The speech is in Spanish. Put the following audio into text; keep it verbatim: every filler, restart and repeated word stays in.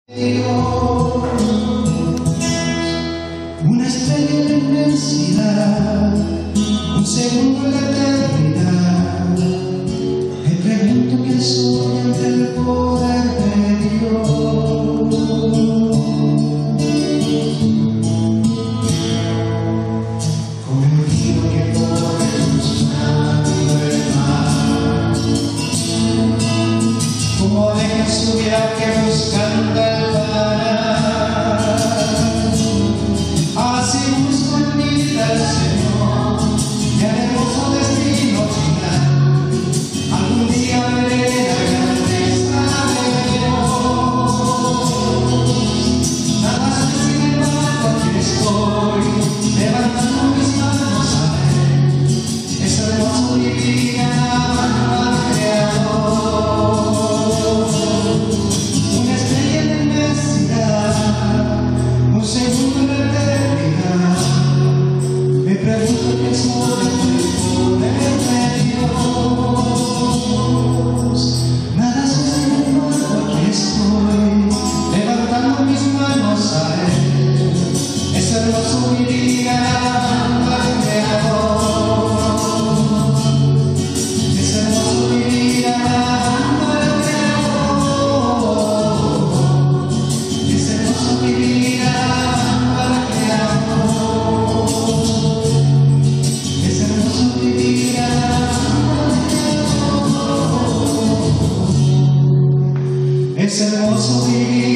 Una estrella en la inmensidad, un segundo en la eternidad. Me pregunto quién soy ante el poder de Dios. Como el río que corre buscando el mar, como deja su viaje buscando el es hermoso vivir.